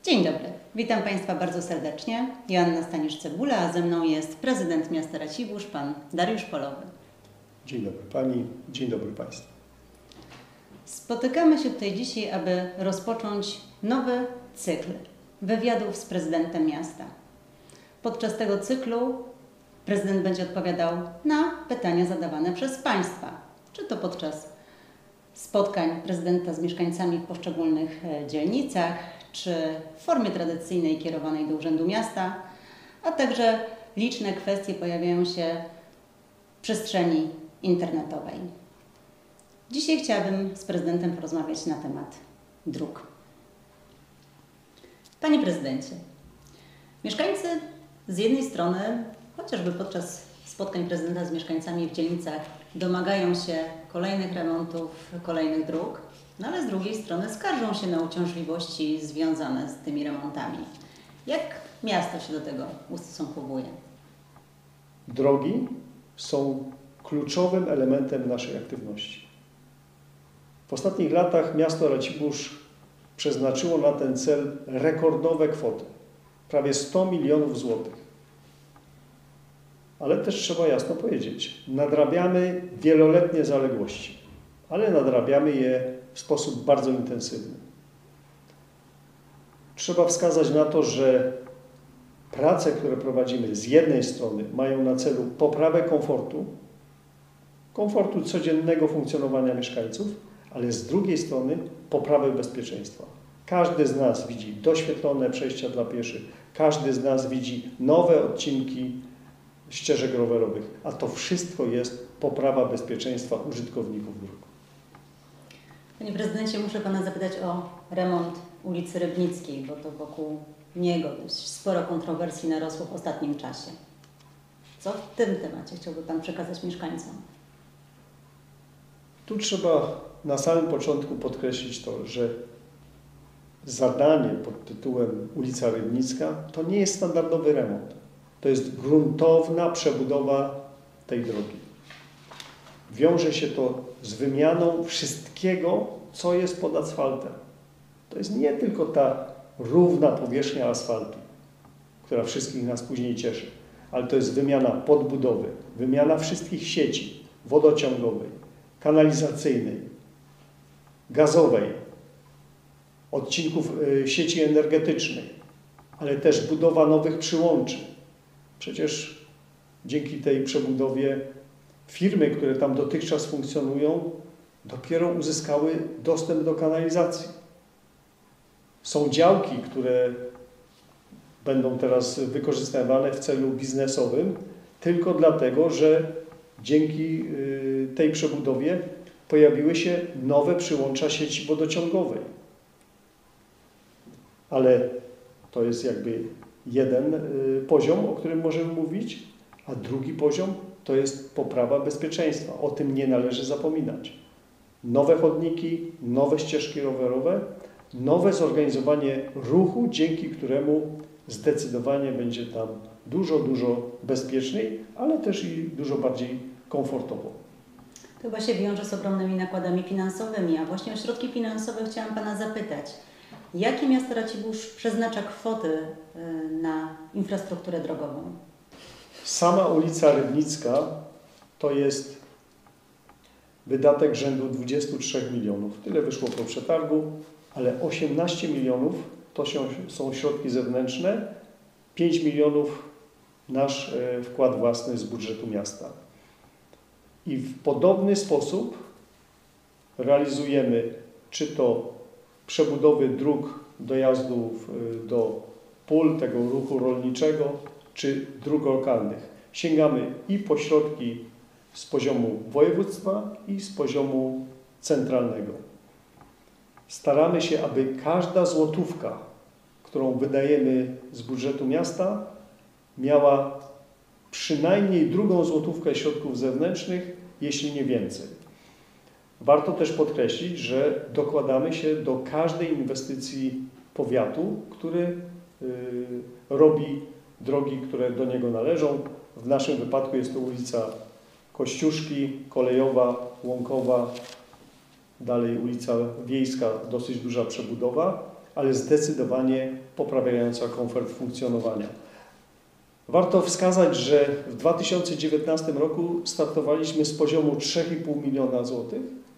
Dzień dobry, witam Państwa bardzo serdecznie. Joanna Stanisz-Cebula, a ze mną jest prezydent miasta Racibórz, pan Dariusz Polowy. Dzień dobry Pani, dzień dobry Państwu. Spotykamy się tutaj dzisiaj, aby rozpocząć nowy cykl wywiadów z prezydentem miasta. Podczas tego cyklu prezydent będzie odpowiadał na pytania zadawane przez Państwa, czy to podczas spotkań prezydenta z mieszkańcami w poszczególnych dzielnicach, czy w formie tradycyjnej kierowanej do Urzędu Miasta, a także liczne kwestie pojawiają się w przestrzeni internetowej. Dzisiaj chciałabym z prezydentem porozmawiać na temat dróg. Panie prezydencie, mieszkańcy z jednej strony, chociażby podczas spotkań prezydenta z mieszkańcami w dzielnicach, domagają się kolejnych remontów, kolejnych dróg, no ale z drugiej strony skarżą się na uciążliwości związane z tymi remontami. Jak miasto się do tego ustosunkowuje? Drogi są kluczowym elementem naszej aktywności. W ostatnich latach miasto Racibórz przeznaczyło na ten cel rekordowe kwoty, prawie 100 milionów złotych. Ale też trzeba jasno powiedzieć, nadrabiamy wieloletnie zaległości, ale nadrabiamy je w sposób bardzo intensywny. Trzeba wskazać na to, że prace, które prowadzimy z jednej strony mają na celu poprawę komfortu codziennego funkcjonowania mieszkańców, ale z drugiej strony poprawę bezpieczeństwa. Każdy z nas widzi doświetlone przejścia dla pieszych, każdy z nas widzi nowe odcinki ścieżek rowerowych, a to wszystko jest poprawa bezpieczeństwa użytkowników dróg. Panie prezydencie, muszę pana zapytać o remont ulicy Rybnickiej, bo to wokół niego dość sporo kontrowersji narosło w ostatnim czasie. Co w tym temacie chciałby pan przekazać mieszkańcom? Tu trzeba na samym początku podkreślić to, że zadanie pod tytułem ulica Rybnicka to nie jest standardowy remont. To jest gruntowna przebudowa tej drogi. Wiąże się to z wymianą wszystkiego, co jest pod asfaltem. To jest nie tylko ta równa powierzchnia asfaltu, która wszystkich nas później cieszy, ale to jest wymiana podbudowy, wymiana wszystkich sieci wodociągowej, kanalizacyjnej, gazowej, odcinków sieci energetycznej, ale też budowa nowych przyłączy. Przecież dzięki tej przebudowie firmy, które tam dotychczas funkcjonują, dopiero uzyskały dostęp do kanalizacji. Są działki, które będą teraz wykorzystywane w celu biznesowym tylko dlatego, że dzięki tej przebudowie pojawiły się nowe przyłącza sieci wodociągowej. Ale to jest jakby jeden poziom, o którym możemy mówić, a drugi poziom to jest poprawa bezpieczeństwa. O tym nie należy zapominać. Nowe chodniki, nowe ścieżki rowerowe, nowe zorganizowanie ruchu, dzięki któremu zdecydowanie będzie tam dużo bezpieczniej, ale też i dużo bardziej komfortowo. To chyba się wiąże z ogromnymi nakładami finansowymi, a właśnie o środki finansowe chciałam pana zapytać. Jakie miasto Racibórz przeznacza kwoty na infrastrukturę drogową? Sama ulica Rybnicka to jest wydatek rzędu 23 milionów. Tyle wyszło po przetargu, ale 18 milionów to są środki zewnętrzne, 5 milionów nasz wkład własny z budżetu miasta. I w podobny sposób realizujemy czy to przebudowy dróg dojazdów do pól tego ruchu rolniczego, czy dróg lokalnych. Sięgamy i po środki z poziomu województwa i z poziomu centralnego. Staramy się, aby każda złotówka, którą wydajemy z budżetu miasta, miała przynajmniej drugą złotówkę środków zewnętrznych, jeśli nie więcej. Warto też podkreślić, że dokładamy się do każdej inwestycji powiatu, który robi drogi, które do niego należą. W naszym wypadku jest to ulica Kościuszki, kolejowa, łąkowa, dalej ulica Wiejska, dosyć duża przebudowa, ale zdecydowanie poprawiająca komfort funkcjonowania. Warto wskazać, że w 2019 roku startowaliśmy z poziomu 3,5 miliona złotych,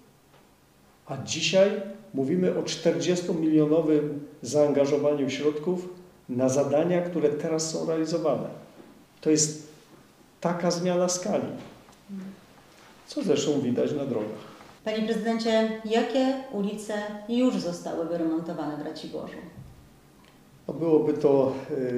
a dzisiaj mówimy o 40-milionowym zaangażowaniu środków na zadania, które teraz są realizowane. To jest taka zmiana skali, co zresztą widać na drogach. Panie prezydencie, jakie ulice już zostały wyremontowane w Raciborzu? No byłoby to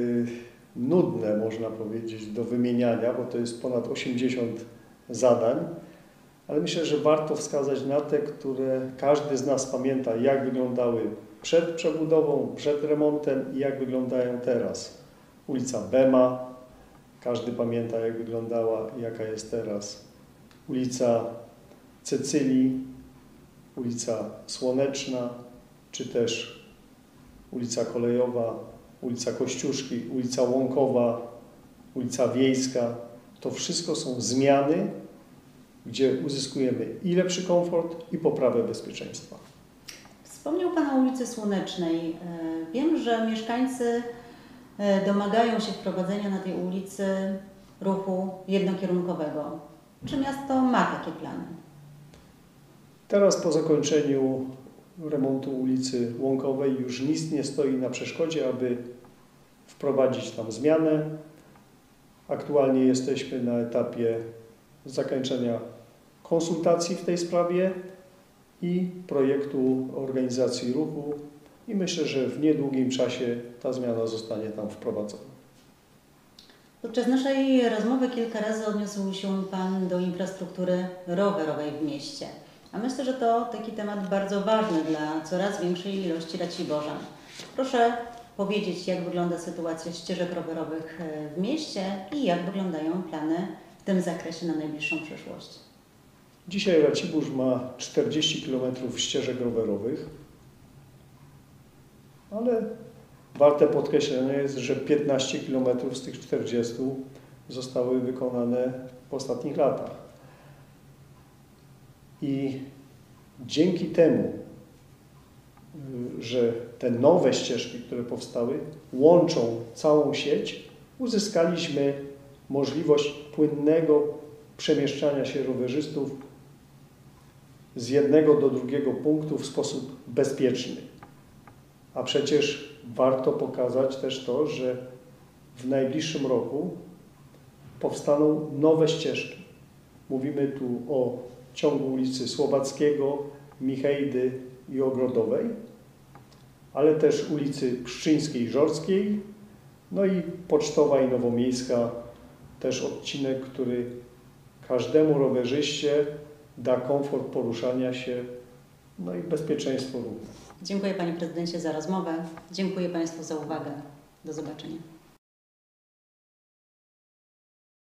nudne, można powiedzieć, do wymieniania, bo to jest ponad 80 zadań, ale myślę, że warto wskazać na te, które każdy z nas pamięta, jak wyglądały przed przebudową, przed remontem i jak wyglądają teraz. Ulica Bema, każdy pamięta, jak wyglądała i jaka jest teraz. Ulica Cecylii, ulica Słoneczna, czy też ulica Kolejowa, ulica Kościuszki, ulica Łąkowa, ulica Wiejska. To wszystko są zmiany, gdzie uzyskujemy i lepszy komfort, i poprawę bezpieczeństwa. Wspomniał Pan o ulicy Słonecznej. Wiem, że mieszkańcy domagają się wprowadzenia na tej ulicy ruchu jednokierunkowego. Czy miasto ma takie plany? Teraz po zakończeniu remontu ulicy Łąkowej już nic nie stoi na przeszkodzie, aby wprowadzić tam zmianę. Aktualnie jesteśmy na etapie zakończenia konsultacji w tej sprawie i projektu organizacji ruchu i myślę, że w niedługim czasie ta zmiana zostanie tam wprowadzona. Podczas naszej rozmowy kilka razy odniósł się Pan do infrastruktury rowerowej w mieście. A myślę, że to taki temat bardzo ważny dla coraz większej ilości raciborzan. Proszę powiedzieć, jak wygląda sytuacja ścieżek rowerowych w mieście i jak wyglądają plany w tym zakresie na najbliższą przyszłość. Dzisiaj Racibórz ma 40 km ścieżek rowerowych, ale warte podkreślenia jest, że 15 km z tych 40 zostały wykonane w ostatnich latach. I dzięki temu, że te nowe ścieżki, które powstały, łączą całą sieć, uzyskaliśmy możliwość płynnego przemieszczania się rowerzystów z jednego do drugiego punktu w sposób bezpieczny. A przecież warto pokazać też to, że w najbliższym roku powstaną nowe ścieżki. Mówimy tu o ciągu ulicy Słowackiego, Michejdy i Ogrodowej, ale też ulicy Pszczyńskiej, Żorskiej, no i Pocztowa i Nowomiejska, też odcinek, który każdemu rowerzyście da komfort poruszania się, no i bezpieczeństwo ruchu. Dziękuję Panie Prezydencie za rozmowę. Dziękuję Państwu za uwagę. Do zobaczenia.